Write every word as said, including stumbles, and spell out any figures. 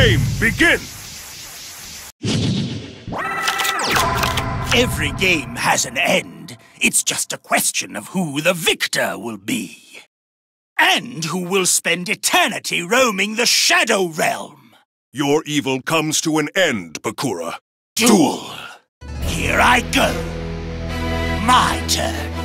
game begin! Every game has an end. It's just a question of who the victor will be. And who will spend eternity roaming the Shadow Realm. Your evil comes to an end, Bakura. Duel! Here I go. My turn.